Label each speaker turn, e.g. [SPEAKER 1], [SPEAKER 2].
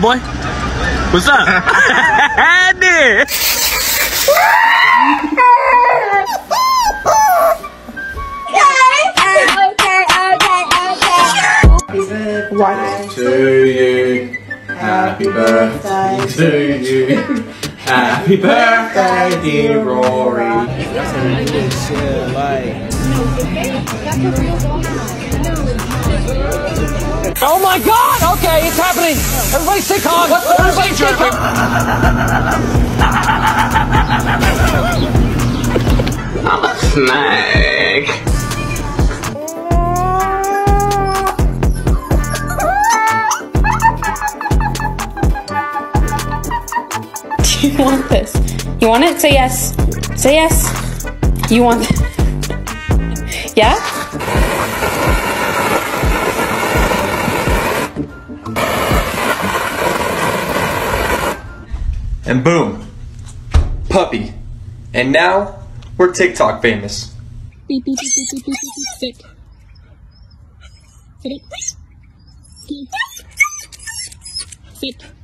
[SPEAKER 1] Boy, what's up? Andy!
[SPEAKER 2] What? To you, happy birthday to you, happy birthday dear Rory.
[SPEAKER 3] That's a really shit, like. Oh my God! Okay, it's happening. Everybody stay calm. Everybody stay calm.
[SPEAKER 2] I'm a snake.
[SPEAKER 4] Do you want this? You want it? Say yes. Say yes. You want it? Yeah?
[SPEAKER 5] And boom, puppy. And now we're TikTok famous.
[SPEAKER 4] Beep, beep, beep, beep, beep, beep, beep. Sit. Sit. Sit.